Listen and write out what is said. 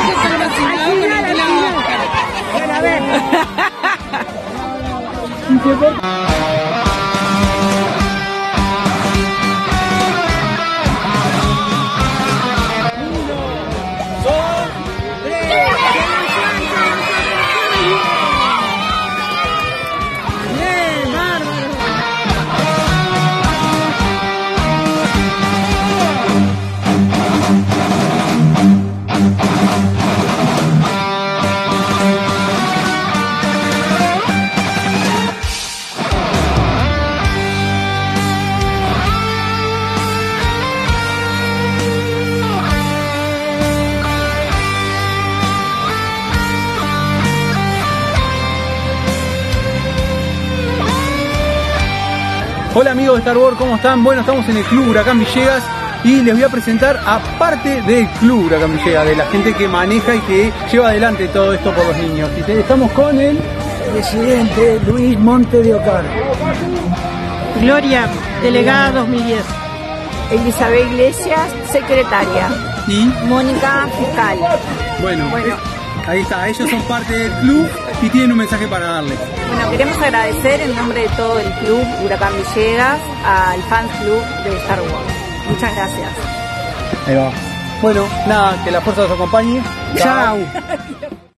Bueno, a ver. Hola amigos de Star Wars, ¿cómo están? Bueno, estamos en el Club Huracán Villegas y les voy a presentar a parte del Club Huracán Villegas, de la gente que maneja y que lleva adelante todo esto por los niños. Y estamos con el Presidente Luis Monte de Ocar. Gloria, delegada 2010. Elizabeth Iglesias, secretaria. Y Mónica, fiscal. bueno, ahí está, ellos son parte del club y tienen un mensaje para darles. Bueno, queremos agradecer en nombre de todo el club Huracán Villegas al Fans Club de Star Wars. Muchas gracias. Ahí va. Bueno, nada, que la fuerza los acompañe. Chao.